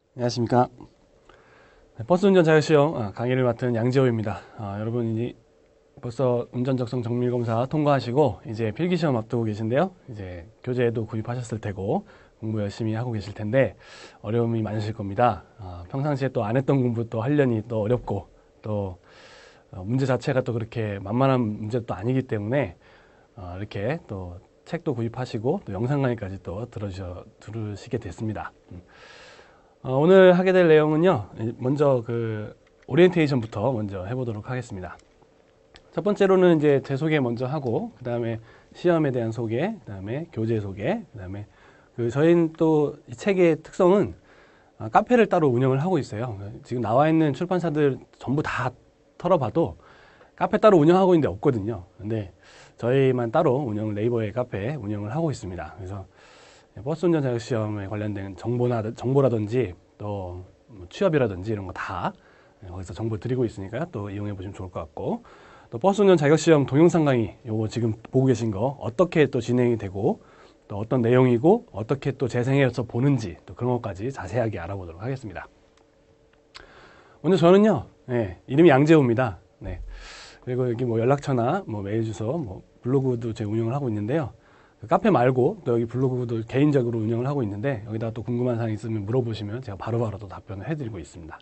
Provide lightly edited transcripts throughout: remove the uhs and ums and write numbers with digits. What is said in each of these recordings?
안녕하십니까. 버스 운전 자격시험 강의를 맡은 양재호입니다. 여러분이 벌써 운전 적성 정밀 검사 통과하시고 이제 필기시험 앞두고 계신데요. 이제 교재도 구입하셨을 테고 공부 열심히 하고 계실 텐데 어려움이 많으실 겁니다. 평상시에 또 안 했던 공부 또 하려니 또 어렵고 또 문제 자체가 또 그렇게 만만한 문제도 또 아니기 때문에 이렇게 또 책도 구입하시고 또 영상 강의까지 또 들으시게 됐습니다. 오늘 하게 될 내용은요, 먼저 오리엔테이션부터 먼저 해보도록 하겠습니다. 첫 번째로는 이제 제 소개 먼저 하고, 그 다음에 시험에 대한 소개, 그 다음에 교재 소개, 그 다음에 저희는 또 이 책의 특성은 카페를 따로 운영을 하고 있어요. 지금 나와 있는 출판사들 전부 다 털어봐도 카페 따로 운영하고 있는데 없거든요. 근데 저희만 따로 네이버의 카페 운영을 하고 있습니다. 그래서 버스 운전 자격시험에 관련된 정보라든지 또 취업이라든지 이런 거 다 거기서 정보 드리고 있으니까요. 또 이용해 보시면 좋을 것 같고, 또 버스 운전 자격시험 동영상 강의 요거 지금 보고 계신 거 어떻게 또 진행이 되고 또 어떤 내용이고 어떻게 또 재생해서 보는지 또 그런 것까지 자세하게 알아보도록 하겠습니다. 먼저 저는요, 이름이 양재호입니다. 그리고 여기 연락처나 메일 주소, 블로그도 제가 운영을 하고 있는데요. 카페 말고 또 여기 블로그도 개인적으로 운영을 하고 있는데 여기다 또 궁금한 사항 있으면 물어보시면 제가 바로바로 또 답변을 해드리고 있습니다.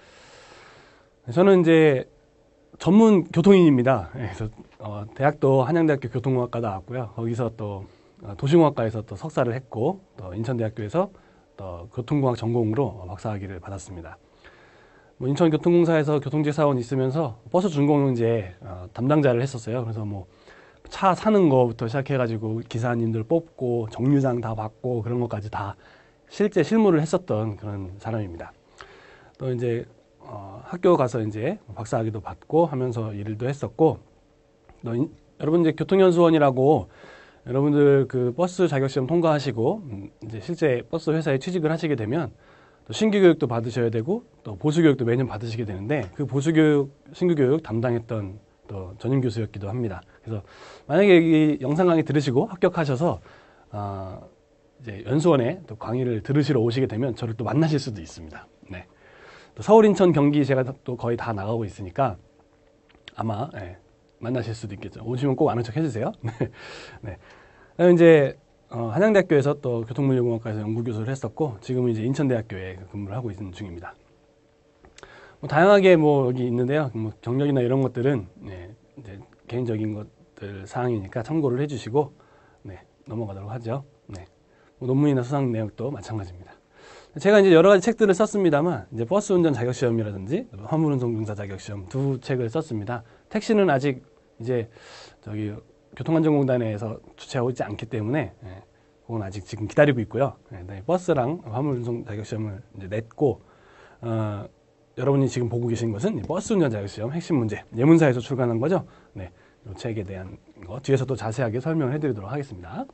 저는 이제 전문 교통인입니다. 그래서 대학도 한양대학교 교통공학과 나왔고요. 거기서 또 도시공학과에서 또 석사를 했고 또 인천대학교에서 또 교통공학 전공으로 박사학위를 받았습니다. 인천교통공사에서 교통지사원 있으면서 버스 준공제 담당자를 했었어요. 그래서 차 사는 거부터 시작해가지고 기사님들 뽑고 정류장 다 받고 그런 것까지 다 실제 실무를 했었던 그런 사람입니다. 또 이제 학교 가서 이제 박사학위도 받고 하면서 일도 했었고, 또 여러분 이제 교통연수원이라고 여러분들 버스 자격시험 통과하시고 이제 실제 버스 회사에 취직을 하시게 되면 또 신규교육도 받으셔야 되고 또 보수교육도 매년 받으시게 되는데 그 보수교육, 신규교육 담당했던 또 전임 교수였기도 합니다. 그래서 만약에 이 영상 강의 들으시고 합격하셔서 이제 연수원에 또 강의를 들으시러 오시게 되면 저를 또 만나실 수도 있습니다. 또 서울, 인천, 경기 제가 또 거의 다 나가고 있으니까 아마 만나실 수도 있겠죠. 오시면 꼭 아는 척 해주세요. 그다음에 이제 한양대학교에서 또 교통물리공학과에서 연구교수를 했었고 지금은 이제 인천대학교에 근무를 하고 있는 중입니다. 다양하게 여기 있는데요. 경력이나 이런 것들은 이제 개인적인 것들 사항이니까 참고를 해주시고 넘어가도록 하죠. 논문이나 수상 내역도 마찬가지입니다. 제가 이제 여러 가지 책들을 썼습니다만 이제 버스 운전 자격시험이라든지 화물운송공사 자격시험 두 책을 썼습니다. 택시는 아직 이제 저기 교통안전공단에서 주최하고 있지 않기 때문에 그건 아직 지금 기다리고 있고요. 버스랑 화물운송 자격시험을 이제 냈고 여러분이 지금 보고 계신 것은 버스 운전 자격시험 핵심 문제, 예문사에서 출간한 거죠. 이 책에 대한 거 뒤에서 또 자세하게 설명을 해드리도록 하겠습니다.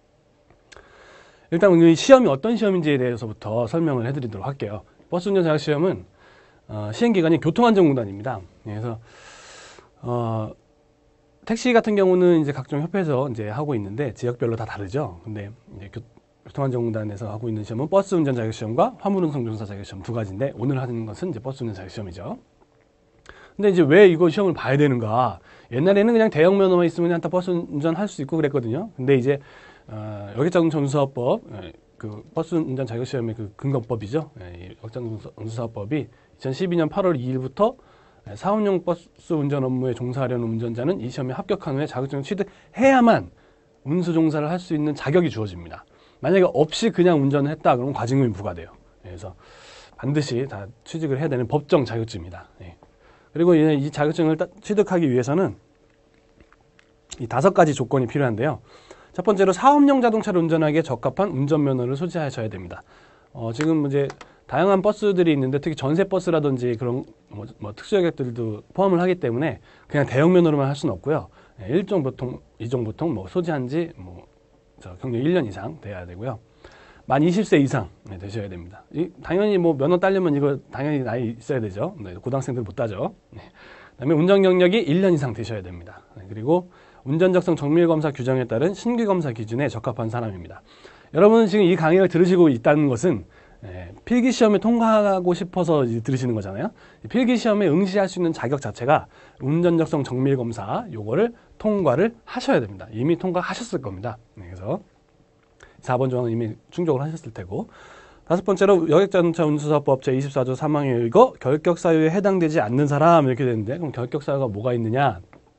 일단 이 시험이 어떤 시험인지에 대해서부터 설명을 해드리도록 할게요. 버스 운전 자격시험은 시행기관이 교통안전공단입니다. 그래서 택시 같은 경우는 이제 각종 협회에서 이제 하고 있는데 지역별로 다 다르죠. 근데 이제 교통안전공단에서 하고 있는 시험은 버스 운전 자격시험과 화물운송공사 자격시험 두 가지인데 오늘 하는 것은 이제 버스 운전 자격시험이죠. 근데 이제 왜 이거 시험을 봐야 되는가? 옛날에는 그냥 대형 면허만 있으면 그냥 다 버스 운전 할 수 있고 그랬거든요. 근데 이제 역작정수사법 버스 운전 자격시험의 근거법이죠. 역작정수사법이 2012년 8월 2일부터 사업용 버스 운전 업무에 종사하려는 운전자는 이 시험에 합격한 후에 자격증을 취득해야만 운수 종사를 할 수 있는 자격이 주어집니다. 만약에 없이 그냥 운전을 했다 그러면 과징금이 부과돼요. 그래서 반드시 다 취직을 해야 되는 법정 자격증입니다. 그리고 이 자격증을 취득하기 위해서는 이 5가지 조건이 필요한데요. 첫 번째로 사업용 자동차를 운전하기에 적합한 운전면허를 소지하셔야 됩니다. 지금 이제 다양한 버스들이 있는데 특히 전세버스라든지 그런 특수자격들도 포함을 하기 때문에 그냥 대형 면허로만 할 수는 없고요. 1종 보통, 2종 보통 소지한 지 경력 1년 이상 돼야 되고요. 만 20세 이상 되셔야 됩니다. 당연히 면허 따려면 이거 당연히 나이 있어야 되죠. 고등학생들 못 따죠. 그다음에 운전 경력이 1년 이상 되셔야 됩니다. 그리고 운전적성 정밀검사 규정에 따른 신규검사 기준에 적합한 사람입니다. 여러분은 지금 이 강의를 들으시고 있다는 것은 필기시험에 통과하고 싶어서 이제 들으시는 거잖아요. 필기시험에 응시할 수 있는 자격 자체가 운전적성 정밀검사 요거를 통과를 하셔야 됩니다. 이미 통과하셨을 겁니다. 그래서 4번 조항은 이미 충족을 하셨을 테고, 다섯 번째로 여객자동차 운수사법 제24조 3항에 의거 결격사유에 해당되지 않는 사람 이렇게 되는데, 그럼 결격사유가 뭐가 있느냐?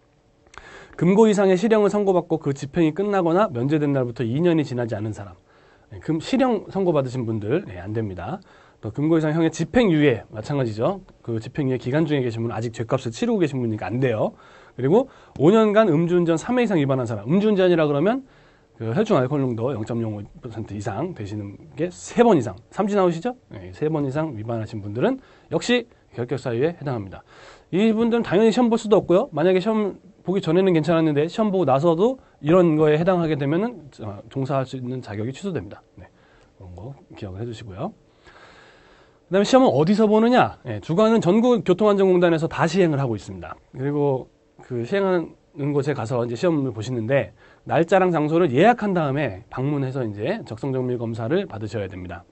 금고 이상의 실형을 선고받고 그 집행이 끝나거나 면제된 날부터 2년이 지나지 않은 사람. 실형 선고받으신 분들 안 됩니다. 또 금고 이상 형의 집행유예 마찬가지죠. 그 집행유예 기간 중에 계신 분은 아직 죄값을 치르고 계신 분이니까 안 돼요. 그리고 5년간 음주운전 3회 이상 위반한 사람. 음주운전이라 그러면 그 혈중 알코올 농도 0.05% 이상 되시는 게 3번 이상. 삼지 나오시죠? 3번 이상 위반하신 분들은 역시 결격사유에 해당합니다. 이분들은 당연히 시험 볼 수도 없고요. 만약에 시험 보기 전에는 괜찮았는데 시험 보고 나서도 이런 거에 해당하게 되면은 종사할 수 있는 자격이 취소됩니다. 그런 거 기억을 해주시고요. 그다음에 시험은 어디서 보느냐? 주관은 전국교통안전공단에서 다 시행을 하고 있습니다. 그리고 그 시행하는 곳에 가서 이제 시험을 보시는데 날짜랑 장소를 예약한 다음에 방문해서 이제 적성정밀 검사를 받으셔야 됩니다.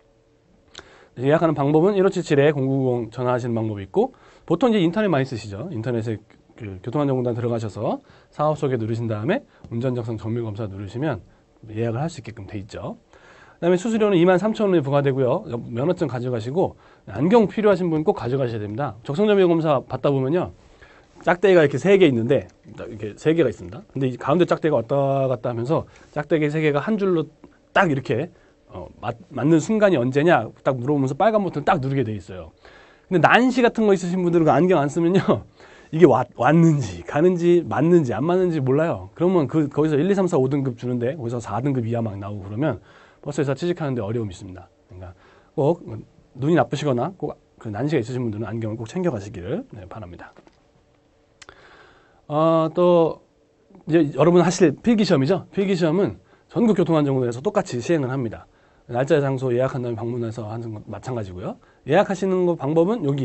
예약하는 방법은 1577-0990 전화하시는 방법이 있고, 보통 이제 인터넷 많이 쓰시죠. 인터넷에 그 교통안전공단 들어가셔서 사업 소개 누르신 다음에 운전적성 정밀검사 누르시면 예약을 할 수 있게끔 돼 있죠. 그다음에 수수료는 23,000원이 부과되고요. 면허증 가져가시고, 안경 필요하신 분 꼭 가져가셔야 됩니다. 적성정밀검사 받다 보면요, 짝대기가 이렇게 3개 있는데, 이렇게 3개가 있습니다. 근데 이 가운데 짝대기가 왔다 갔다 하면서 짝대기 3개가 한 줄로 딱 이렇게 맞는 순간이 언제냐 딱 물어보면서 빨간 버튼 딱 누르게 돼 있어요. 근데 난시 같은 거 있으신 분들은 그 안경 안 쓰면요, 이게 왔는지 가는지 맞는지 안 맞는지 몰라요. 그러면 거기서 1, 2, 3, 4, 5등급 주는데 거기서 4등급 이하 막 나오고 그러면 버스에서 취직하는데 어려움이 있습니다. 그러니까 꼭 눈이 나쁘시거나 꼭 그 난시가 있으신 분들은 안경을 꼭 챙겨 가시기를 바랍니다. 또 이제 여러분 하실 필기시험이죠. 필기시험은 전국교통안전공단에서 똑같이 시행을 합니다. 날짜 장소 예약한 다음에 방문해서 하는 것 마찬가지고요. 예약하시는 거 방법은 여기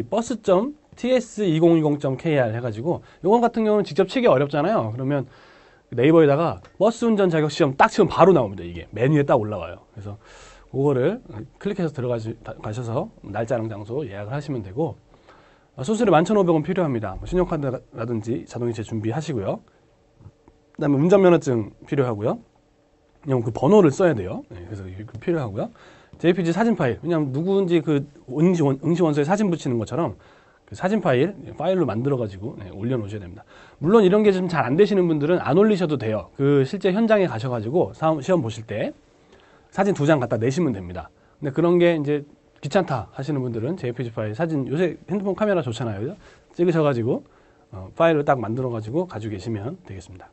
bus.ts2020.kr 해가지고, 요건 같은 경우는 직접 치기 어렵잖아요. 그러면 네이버에다가 버스 운전 자격 시험 딱 치면 바로 나옵니다. 이게 메뉴에 딱 올라와요. 그래서 그거를 클릭해서 들어가셔서 날짜랑 장소 예약을 하시면 되고, 수수료 11,500원 필요합니다. 신용카드라든지 자동이체 준비하시고요. 그다음에 운전면허증 필요하고요. 그 번호를 써야 돼요. 그래서 이거 필요하고요. JPG 사진 파일. 왜냐하면 누구인지 그 응시원서에 사진 붙이는 것처럼 그 사진 파일로 만들어가지고 올려놓으셔야 됩니다. 물론 이런 게 좀 잘 안 되시는 분들은 안 올리셔도 돼요. 그 실제 현장에 가셔가지고 시험 보실 때 사진 2장 갖다 내시면 됩니다. 근데 그런 게 이제 귀찮다 하시는 분들은 JPG 파일 사진, 요새 핸드폰 카메라 좋잖아요. 그죠? 찍으셔가지고 파일을 딱 만들어가지고 가지고 계시면 되겠습니다.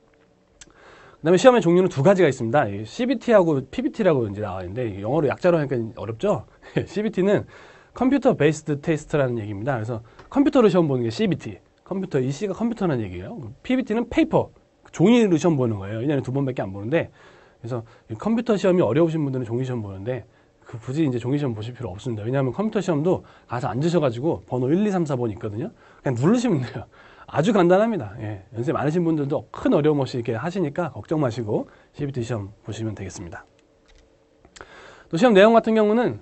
그 다음에 시험의 종류는 2가지가 있습니다. CBT하고 PBT라고 이제 나와 있는데, 영어로 약자로 하니까 어렵죠? CBT는 컴퓨터 베이스드 테스트라는 얘기입니다. 그래서 컴퓨터로 시험 보는 게 CBT. 이 C가 컴퓨터라는 얘기예요. PBT는 페이퍼, 종이로 시험 보는 거예요. 1년에 2번밖에 안 보는데, 그래서 컴퓨터 시험이 어려우신 분들은 종이 시험 보는데, 굳이 이제 종이 시험 보실 필요 없습니다. 왜냐하면 컴퓨터 시험도 가서 앉으셔가지고 번호 1, 2, 3, 4번 있거든요. 그냥 누르시면 돼요. 아주 간단합니다. 연세 많으신 분들도 큰 어려움 없이 이렇게 하시니까 걱정 마시고 CBT 시험 보시면 되겠습니다. 또 시험 내용 같은 경우는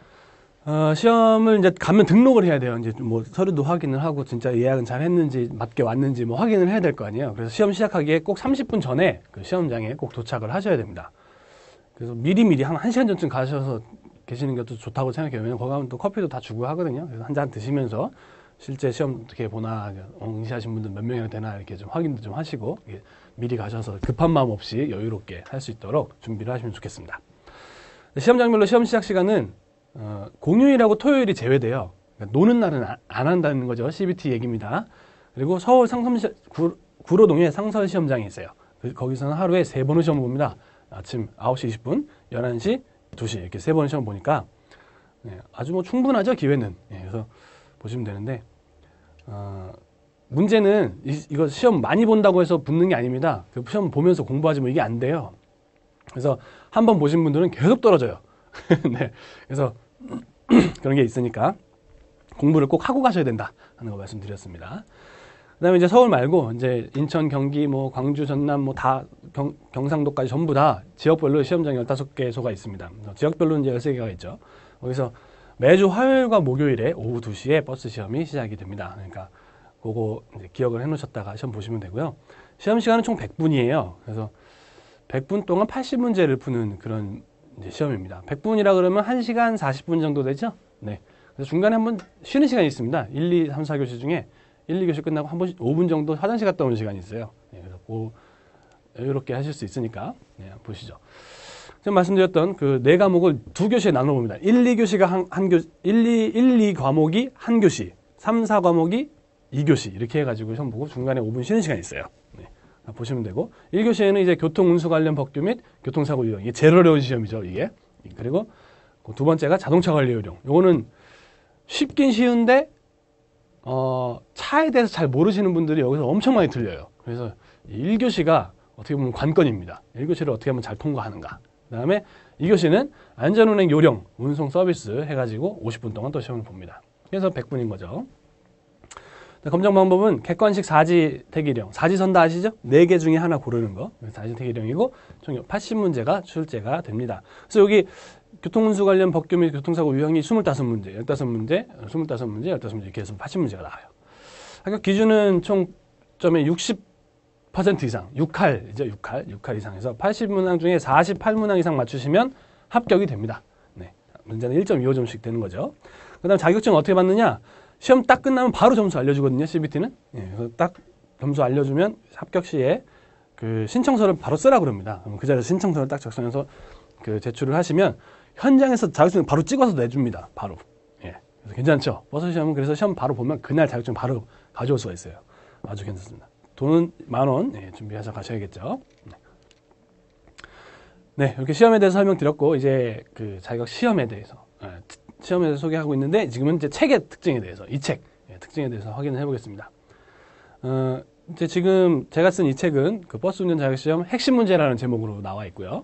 시험을 이제 가면 등록을 해야 돼요. 이제 뭐 서류도 확인을 하고 진짜 예약은 잘 했는지 맞게 왔는지 뭐 확인을 해야 될 거 아니에요. 그래서 시험 시작하기에 꼭 30분 전에 그 시험장에 꼭 도착을 하셔야 됩니다. 그래서 미리미리 한 1시간 전쯤 가셔서 계시는 것도 좋다고 생각해요. 왜냐면 거기 가면 또 커피도 다 주고 하거든요. 그래서 한 잔 드시면서 실제 시험 어떻게 보나, 응시하신 분들 몇 명이나 되나 이렇게 좀 확인도 좀 하시고 미리 가셔서 급한 마음 없이 여유롭게 할 수 있도록 준비를 하시면 좋겠습니다. 시험장별로 시험 시작 시간은 공휴일하고 토요일이 제외돼요. 그러니까 노는 날은 안 한다는 거죠. CBT 얘기입니다. 그리고 서울 구로동에 상설 시험장이 있어요. 거기서는 하루에 3번을 시험 봅니다. 아침 9시 20분, 11시, 2시 이렇게 3번을 시험 보니까 아주 뭐 충분하죠, 기회는. 그래서 보시면 되는데, 문제는 이거 시험 많이 본다고 해서 붙는 게 아닙니다. 그 시험 보면서 공부하지 뭐 이게 안 돼요. 그래서 한번 보신 분들은 계속 떨어져요. 네. 그래서 그런 게 있으니까 공부를 꼭 하고 가셔야 된다 하는 거 말씀드렸습니다. 그다음에 이제 서울 말고 이제 인천, 경기, 뭐 광주, 전남, 뭐 다 경상도까지 전부 다 지역별로 시험장이 15개소가 있습니다. 지역별로는 이제 13개가 있죠. 거기서 매주 화요일과 목요일에 오후 2시에 버스 시험이 시작이 됩니다. 그러니까 그거 이제 기억을 해놓으셨다가 시험 보시면 되고요. 시험 시간은 총 100분이에요. 그래서 100분 동안 80문제를 푸는 그런 이제 시험입니다. 100분이라 그러면 1시간 40분 정도 되죠? 네. 그래서 중간에 한번 쉬는 시간이 있습니다. 1, 2, 3, 4교시 중에 1, 2교시 끝나고 한 번 5분 정도 화장실 갔다 오는 시간이 있어요. 네, 그래서 이렇게 하실 수 있으니까 네, 보시죠. 지금 말씀드렸던 그 4과목을 2교시에 나눠 봅니다. 1, 2교시가 1, 2 과목이 한 교시, 3, 4과목이 2교시 이렇게 해가지고 시험 보고 중간에 5분 쉬는 시간이 있어요. 네, 보시면 되고 1교시에는 이제 교통운수 관련 법규 및 교통사고 유형, 이게 제일 어려운 시험이죠. 이게. 그리고 두 번째가 자동차 관리 요령. 요거는 쉽긴 쉬운데 차에 대해서 잘 모르시는 분들이 여기서 엄청 많이 틀려요. 그래서 1교시가 어떻게 보면 관건입니다. 1교시를 어떻게 하면 잘 통과하는가. 그 다음에 2교시는 안전운행 요령, 운송 서비스 해가지고 50분 동안 또 시험을 봅니다. 그래서 100분인 거죠. 검정 방법은 객관식 사지택일형, 사지선다 아시죠? 4개 중에 하나 고르는 거. 사지택일형이고 총 80문제가 출제가 됩니다. 그래서 여기 교통운수 관련 법규 및 교통사고 유형이 25문제, 15문제, 25문제, 15문제 이렇게 해서 80문제가 나와요. 합격 기준은 총점의 60% 이상, 6할이죠. 6할 이상에서 80문항 중에 48문항 이상 맞추시면 합격이 됩니다. 네, 문제는 1.25점씩 되는 거죠. 그 다음 자격증 어떻게 받느냐? 시험 딱 끝나면 바로 점수 알려주거든요. CBT는. 예, 그래서 딱 점수 알려주면 합격 시에 그 신청서를 바로 쓰라 그럽니다. 그럼 그 자리에서 신청서를 딱 작성해서 그 제출을 하시면 현장에서 자격증 바로 찍어서 내줍니다. 바로. 예. 그래서 괜찮죠? 버스 시험은 그래서 시험 바로 보면 그날 자격증 바로 가져올 수가 있어요. 아주 괜찮습니다. 돈은 10,000원 예, 준비해서 가셔야겠죠. 네, 이렇게 시험에 대해서 설명드렸고 이제 그 자격 시험에 대해서 시험에 대해서 소개하고 있는데 지금은 이제 책의 특징에 대해서 이 책 특징에 대해서 확인을 해보겠습니다. 이제 지금 제가 쓴 이 책은 그 버스 운전 자격시험 핵심 문제라는 제목으로 나와 있고요.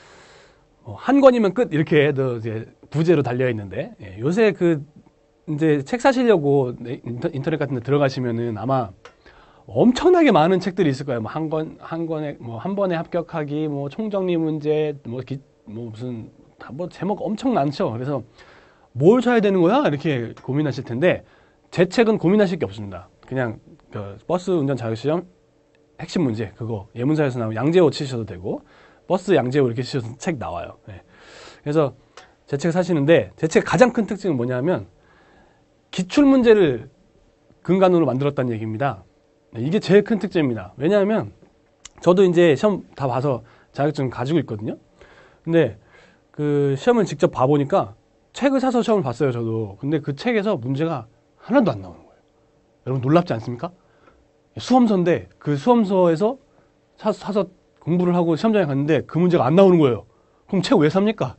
한 권이면 끝 이렇게 이제 부제로 달려 있는데 요새 그 이제 책 사시려고 인터넷 같은 데 들어가시면은 아마 엄청나게 많은 책들이 있을 거예요. 뭐 한 권에 뭐 한 번에 합격하기, 뭐 총정리 문제, 뭐 무슨 뭐 제목 엄청 많죠. 그래서 뭘 사야 되는 거야? 이렇게 고민하실 텐데 제 책은 고민하실 게 없습니다. 그냥 그 버스 운전 자격시험 핵심 문제 그거 예문사에서 나오면 양재호 치셔도 되고 버스 양재호 이렇게 치셔도 책 나와요. 네. 그래서 제 책 사시는데 제 책 가장 큰 특징은 뭐냐면 기출 문제를 근간으로 만들었다는 얘기입니다. 네, 이게 제일 큰 특징입니다. 왜냐하면 저도 이제 시험 다 봐서 자격증 가지고 있거든요. 근데 그 시험을 직접 봐보니까 책을 사서 시험을 봤어요, 저도. 근데 그 책에서 문제가 하나도 안 나오는 거예요. 여러분 놀랍지 않습니까? 수험서인데 그 수험서에서 사서 공부를 하고 시험장에 갔는데 그 문제가 안 나오는 거예요. 그럼 책 왜 삽니까?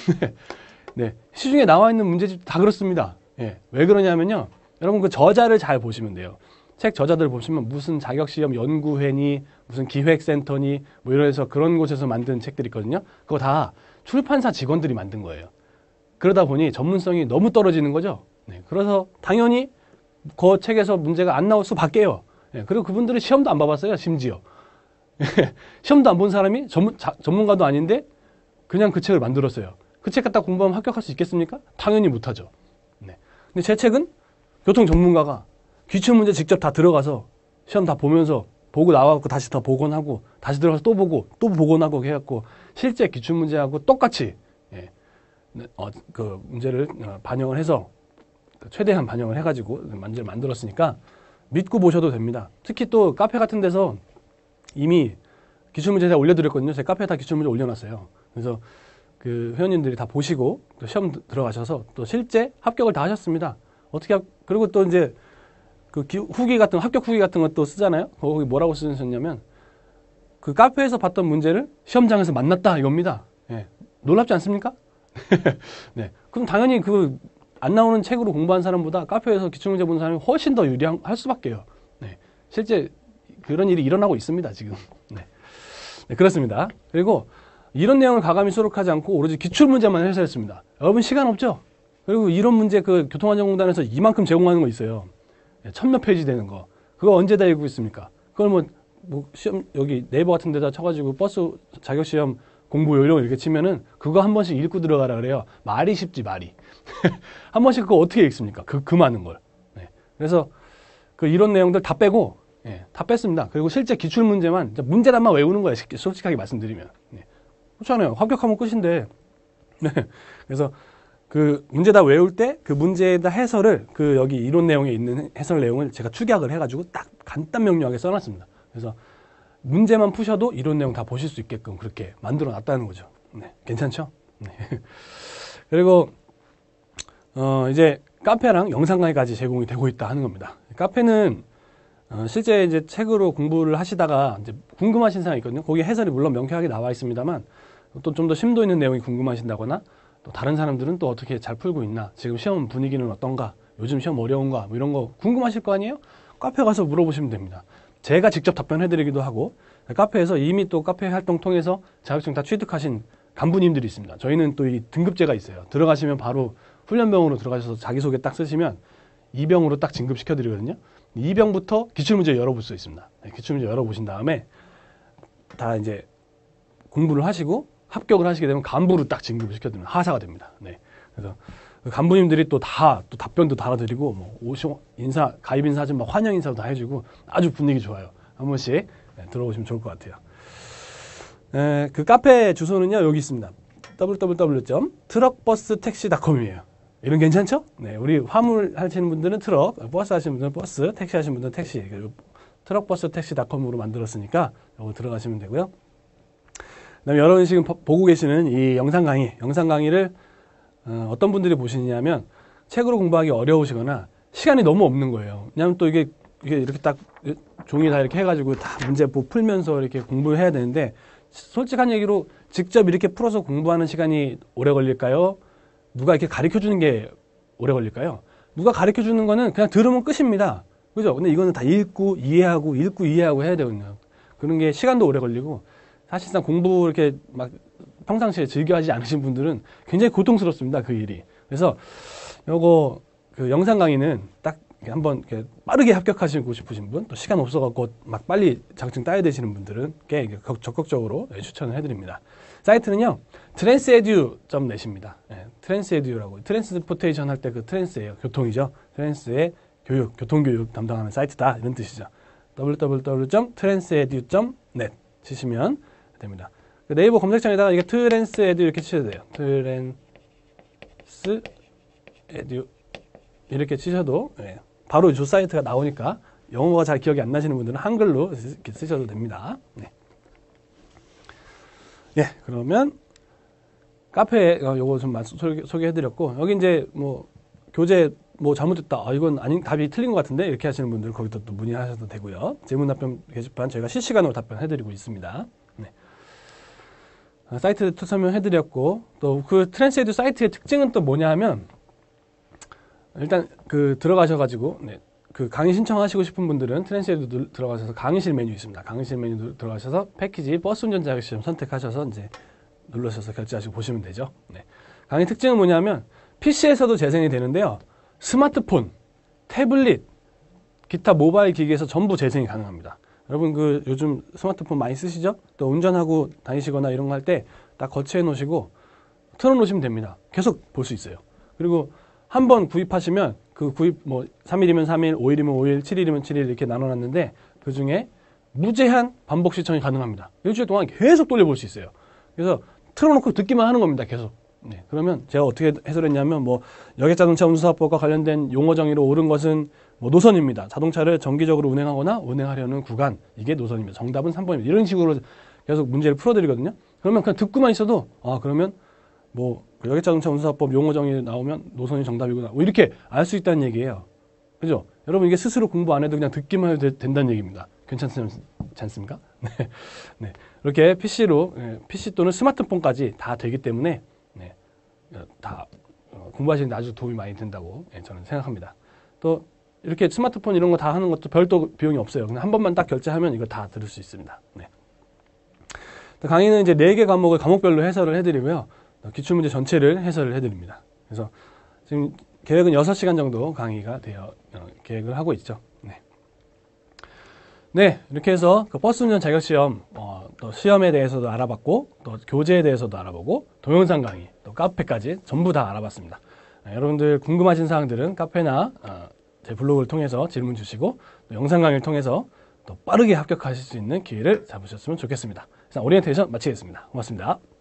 네. 시중에 나와 있는 문제집 다 그렇습니다. 예. 왜 그러냐면요. 여러분 그 저자를 잘 보시면 돼요. 책 저자들 보시면 무슨 자격시험 연구회니 무슨 기획센터니 뭐 이래서 그런 곳에서 만든 책들이 있거든요. 그거 다 출판사 직원들이 만든 거예요. 그러다 보니 전문성이 너무 떨어지는 거죠. 네, 그래서 당연히 그 책에서 문제가 안 나올 수밖에요. 네, 그리고 그분들은 시험도 안 봐봤어요. 심지어. 시험도 안 본 사람이 전문가도 아닌데 그냥 그 책을 만들었어요. 그 책 갖다 공부하면 합격할 수 있겠습니까? 당연히 못하죠. 네. 근데 제 책은 교통 전문가가 기출문제 직접 다 들어가서 시험 다 보면서 보고 나와갖고 다시 더 복원하고 다시 들어가서 또 보고 또 복원하고 해갖고 실제 기출문제하고 똑같이 그 문제를 반영을 해서 최대한 반영을 해가지고 문제를 만들었으니까 믿고 보셔도 됩니다. 특히 또 카페 같은 데서 이미 기출문제 다 올려드렸거든요. 제 카페에 다 기출문제 올려놨어요. 그래서 그 회원님들이 다 보시고 또 시험 들어가셔서 또 실제 합격을 다 하셨습니다. 그리고 또 이제 그 합격 후기 같은 것도 쓰잖아요. 거기 뭐라고 쓰셨냐면 그 카페에서 봤던 문제를 시험장에서 만났다 이겁니다. 예. 놀랍지 않습니까? 네. 그럼 당연히 그 안 나오는 책으로 공부한 사람보다 카페에서 기출문제 본 사람이 훨씬 더 유리할 수밖에요. 네. 실제 그런 일이 일어나고 있습니다, 지금. 네. 네, 그렇습니다. 그리고 이런 내용을 가감히 수록하지 않고 오로지 기출문제만 해설했습니다. 여러분 시간 없죠? 그리고 이런 문제 그 교통안전공단에서 이만큼 제공하는 거 있어요. 1000몇 페이지 되는 거. 그거 언제 다 읽고 있습니까? 그걸 뭐 시험 여기 네이버 같은 데다 쳐가지고 버스 자격시험 공부 요령 이렇게 치면은 그거 한 번씩 읽고 들어가라 그래요. 말이 쉽지 말이. 한 번씩 그거 어떻게 읽습니까? 그 많은 걸. 네. 그래서 그 이런 내용들 다 빼고 다 뺐습니다. 그리고 실제 기출 문제만 문제단만 외우는 거예요. 솔직하게 말씀드리면. 그렇잖아요. 합격하면 끝인데. 네. 그래서 그 문제다 외울 때 그 문제다 해설을 그 여기 이론 내용에 있는 해설 내용을 제가 축약을 해가지고 딱 간단 명료하게 써놨습니다. 그래서 문제만 푸셔도 이론 내용 다 보실 수 있게끔 그렇게 만들어 놨다는 거죠. 네. 괜찮죠? 네. 그리고 이제 카페랑 영상 강의까지 제공이 되고 있다 하는 겁니다. 카페는 실제 이제 책으로 공부를 하시다가 이제 궁금하신 사항이 있거든요. 거기에 해설이 물론 명쾌하게 나와 있습니다만 또 좀 더 심도 있는 내용이 궁금하신다거나 또 다른 사람들은 또 어떻게 잘 풀고 있나, 지금 시험 분위기는 어떤가, 요즘 시험 어려운가 뭐 이런 거 궁금하실 거 아니에요? 카페 가서 물어보시면 됩니다. 제가 직접 답변해드리기도 하고 카페에서 이미 또 카페 활동 통해서 자격증 다 취득하신 간부님들이 있습니다. 저희는 또 이 등급제가 있어요. 들어가시면 바로 훈련병으로 들어가셔서 자기소개 딱 쓰시면 2병으로 딱 진급시켜드리거든요. 2병부터 기출문제 열어볼 수 있습니다. 기출문제 열어보신 다음에 다 이제 공부를 하시고 합격을 하시게 되면 간부로 딱 진급을 시켜드리면 하사가 됩니다. 네. 그래서 그 간부님들이 또 답변도 달아드리고 뭐 가입 인사좀 막 환영 인사도 다 해주고 아주 분위기 좋아요. 한 번씩 들어오시면 좋을 것 같아요. 그 카페 주소는요 여기 있습니다. www.truckbustaxi.com이에요. 이런 괜찮죠? 네, 우리 화물 하시는 분들은 트럭, 버스 하시는 분들은 버스, 택시 하시는 분들은 택시. 그리고 truckbustaxi.com으로 만들었으니까 이거 들어가시면 되고요. 그다음에 여러분이 지금 보고 계시는 이 영상 강의를 어떤 분들이 보시냐면 책으로 공부하기 어려우시거나 시간이 너무 없는 거예요. 왜냐하면 또 이게 이렇게 딱 종이 다 이렇게 해가지고 다 문제 풀면서 이렇게 공부를 해야 되는데 솔직한 얘기로 직접 이렇게 풀어서 공부하는 시간이 오래 걸릴까요? 누가 이렇게 가르쳐 주는 게 오래 걸릴까요? 누가 가르쳐 주는 거는 그냥 들으면 끝입니다. 그죠? 근데 이거는 다 읽고 이해하고 해야 되거든요. 그런 게 시간도 오래 걸리고 사실상 공부 이렇게 막 평상시에 즐겨 하지 않으신 분들은 굉장히 고통스럽습니다. 그 일이. 그래서 요거 그 영상 강의는 딱 한번 이렇게 빠르게 합격하시고 싶으신 분, 또 시간 없어갖고 막 빨리 자격증 따야 되시는 분들은 꽤 적극적으로 추천을 해드립니다. 사이트는요, transedu.net입니다. 네, transedu라고. 트랜스포테이션 할 때 그 트랜스예요. 교통이죠. 트랜스의 교육, 교통교육 담당하는 사이트다. 이런 뜻이죠. www.transedu.net 치시면 됩니다. 네이버 검색창에다가 이게 트랜스에듀 이렇게 치셔도 돼요. 트랜스에듀 이렇게 치셔도 바로 이 사이트가 나오니까 영어가 잘 기억이 안 나시는 분들은 한글로 이렇게 쓰셔도 됩니다. 네. 그러면 카페에 요거 좀 소개해드렸고 여기 이제 뭐 교재 뭐 잘못됐다. 이건 답이 틀린 것 같은데 이렇게 하시는 분들 거기다 또 문의하셔도 되고요. 질문 답변 게시판 저희가 실시간으로 답변해드리고 있습니다. 네. 사이트 설명해드렸고 또 그 트랜스에듀 사이트의 특징은 또 뭐냐 하면 일단 그 들어가셔가지고 그 강의 신청하시고 싶은 분들은 트랜스에듀 들어가셔서 강의실 메뉴 있습니다. 강의실 메뉴 들어가셔서 패키지 버스 운전 자격시험 선택하셔서 이제 눌러셔서 결제하시고 보시면 되죠. 강의 특징은 뭐냐면 PC에서도 재생이 되는데요. 스마트폰, 태블릿, 기타 모바일 기기에서 전부 재생이 가능합니다. 여러분 그 요즘 스마트폰 많이 쓰시죠? 또 운전하고 다니시거나 이런 거 할 때 딱 거치해 놓으시고 틀어 놓으시면 됩니다. 계속 볼 수 있어요. 그리고 한번 구입하시면 그 구입 뭐 3일이면 3일, 5일이면 5일, 7일이면 7일 이렇게 나눠 놨는데 그 중에 무제한 반복 시청이 가능합니다. 일주일 동안 계속 돌려볼 수 있어요. 그래서 틀어놓고 듣기만 하는 겁니다. 계속. 그러면 제가 어떻게 해설했냐면 뭐 여객자동차 운수사업법과 관련된 용어 정의로 옳은 것은 뭐 노선입니다. 자동차를 정기적으로 운행하거나 운행하려는 구간 이게 노선입니다. 정답은 3번입니다. 이런 식으로 계속 문제를 풀어드리거든요. 그러면 그냥 듣고만 있어도 그러면 뭐 여객자동차 운수사업법 용어 정의 나오면 노선이 정답이구나 뭐 이렇게 알 수 있다는 얘기예요. 그죠? 여러분 이게 스스로 공부 안 해도 그냥 듣기만 해도 된다는 얘기입니다. 괜찮지 않습니까? 네. 이렇게 PC로 PC 또는 스마트폰까지 다 되기 때문에 다 공부하시는 데 아주 도움이 많이 된다고 저는 생각합니다. 또 이렇게 스마트폰 이런 거 다 하는 것도 별도 비용이 없어요. 그냥 한 번만 딱 결제하면 이거 다 들을 수 있습니다. 강의는 이제 4개 과목을 과목별로 해설을 해드리고요. 기출문제 전체를 해설을 해드립니다. 그래서 지금 계획은 6시간 정도 강의가 계획을 하고 있죠. 네, 이렇게 해서 그 버스 운전 자격시험 또 시험에 대해서도 알아봤고 또 교재에 대해서도 알아보고 동영상 강의 또 카페까지 전부 다 알아봤습니다. 여러분들 궁금하신 사항들은 카페나 제 블로그를 통해서 질문 주시고 또 영상 강의를 통해서 또 빠르게 합격하실 수 있는 기회를 잡으셨으면 좋겠습니다. 오리엔테이션 마치겠습니다. 고맙습니다.